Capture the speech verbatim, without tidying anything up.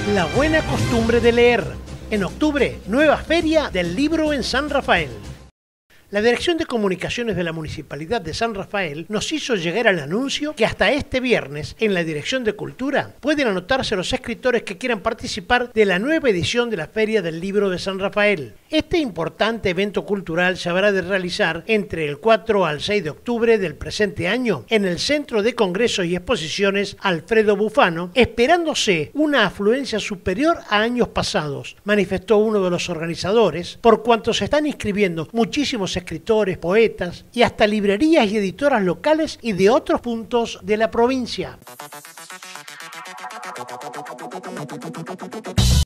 La buena costumbre de leer. En octubre, nueva feria del libro en San Rafael. La Dirección de Comunicaciones de la Municipalidad de San Rafael nos hizo llegar el anuncio que hasta este viernes, en la Dirección de Cultura, pueden anotarse los escritores que quieran participar de la nueva edición de la Feria del Libro de San Rafael. Este importante evento cultural se habrá de realizar entre el cuatro al seis de octubre del presente año en el Centro de Congresos y Exposiciones Alfredo Bufano, esperándose una afluencia superior a años pasados, manifestó uno de los organizadores, por cuanto se están inscribiendo muchísimos escritores, poetas y hasta librerías y editoras locales y de otros puntos de la provincia.